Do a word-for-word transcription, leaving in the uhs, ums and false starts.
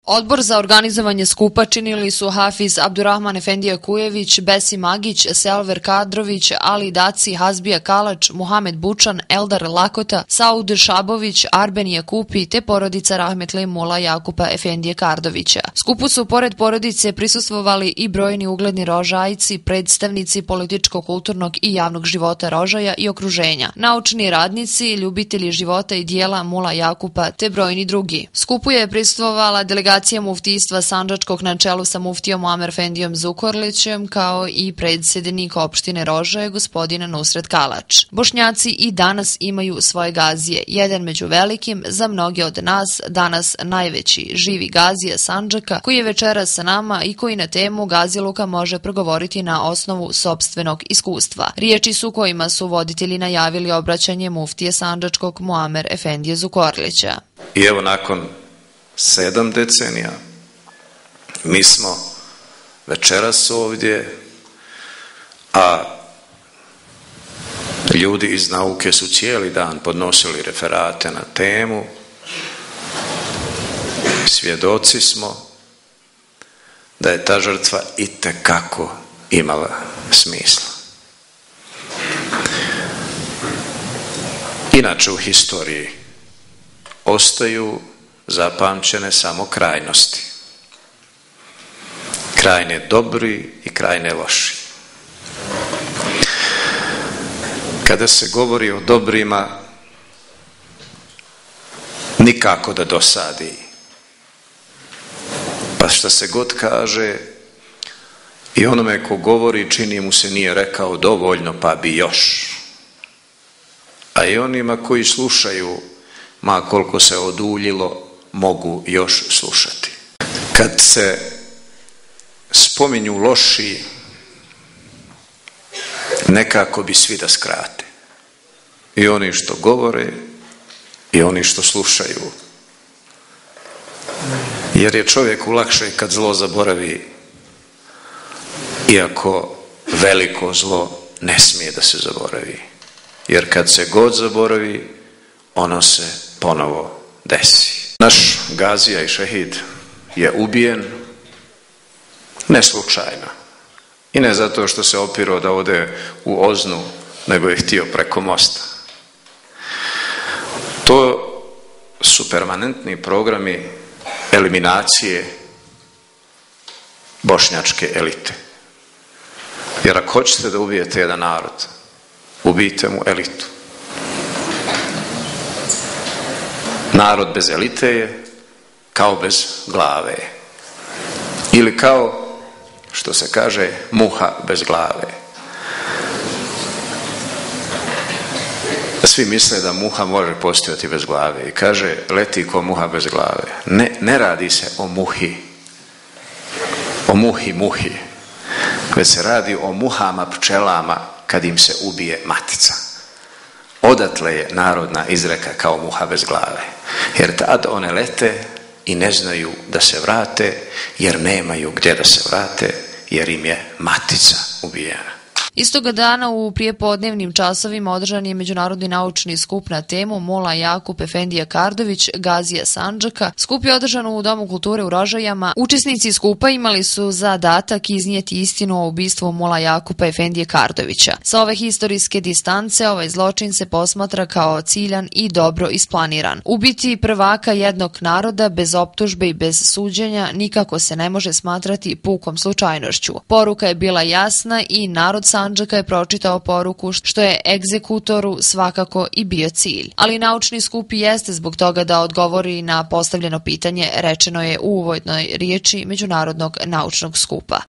Odbor za organizovanje skupa činili su Hafiz Abdurrahman Efendija Kujević, Besim Agić, Selver Kadrović, Ali Daci, Hazbija Kalač, Muhamed Bučan, Eldar Lakota, Saud Šabović, Arben Jakupi te porodica Rahmetli Mula Jakupa Efendije Kardovića. Skupu su pored porodice prisustvovali i brojni ugledni rožajci, predstavnici političko-kulturnog i javnog života Rožaja i okruženja, naučni radnici, ljubitelji života i dijela Mula Jakupa te brojni drugi. Skupu je prisustvovala delegacija muftijstva Sandžačkog na čelu sa muftijom Muamer Efendijom Zukorlićem kao i predsjednik opštine Rožaje gospodin Nusret Kalač. Bošnjaci i danas imaju svoje gazije. Jedan među velikim, za mnoge od nas danas najveći, živi gazija Sandžaka koji je večeras sa nama i koji na temu gaziluka može progovoriti na osnovu sopstvenog iskustva. Riječi su kojima su voditelji najavili obraćanje muftije Sandžačkog Muamer Efendije Zukorlića. I evo nakon sedam decenija mi smo večeras ovdje, a ljudi iz nauke su cijeli dan podnosili referate na temu. Svjedoci smo da je ta žrtva itekako imala smisla. Inače u historiji ostaju zapamćene samo krajnosti. Krajne dobri i krajne loši. Kada se govori o dobrima, nikako da dosadi. Pa šta se god kaže, i onome ko govori čini mu se nije rekao dovoljno pa bi još. A i onima koji slušaju, ma koliko se oduljilo, mogu još slušati. Kad se spominju loši, nekako bi svi da skrate. I oni što govore i oni što slušaju. Jer je čovjeku lakše kad zlo zaboravi, iako veliko zlo ne smije da se zaboravi. Jer kad se god zaboravi, ono se ponovo desi. Naš gazija i šehid je ubijen ne slučajno i ne zato što se opirao da ode u Oznu, nego je htio preko mosta. To su permanentni programi eliminacije bošnjačke elite. Jer ako hoćete da ubijete jedan narod, ubijte mu elitu. Narod bez elite je kao bez glave. Ili kao, što se kaže, muha bez glave. Svi misle da muha može postojati bez glave i kaže, leti ko muha bez glave. Ne, ne radi se o muhi, o muhi muhi, već se radi o muhama pčelama kad im se ubije matica. Odatle je narodna izreka kao muha bez glave. Jer tad one lete i ne znaju da se vrate, jer nemaju gdje da se vrate, jer im je matica ubijena. Istoga dana u prijepodnevnim časovima održan je međunarodni naučni skup na temu Mula Jakup Efendija Kardović, gazija Sandžaka. Skup je održan u Domu kulture u Rožajama. Učesnici skupa imali su zadatak iznijeti istinu o ubistvu Mula Jakupa Efendije Kardovića. Sa ove historijske distance ovaj zločin se posmatra kao ciljan i dobro isplaniran. Ubiti prvaka jednog naroda bez optužbe i bez suđenja nikako se ne može smatrati pukom slučajnošću. Poruka je bila jasna i narod Sandžaka je pročitao poruku što je egzekutoru svakako i bio cilj. Ali naučni skup jeste zbog toga da odgovori na postavljeno pitanje, rečeno je u uvodnoj riječi Međunarodnog naučnog skupa.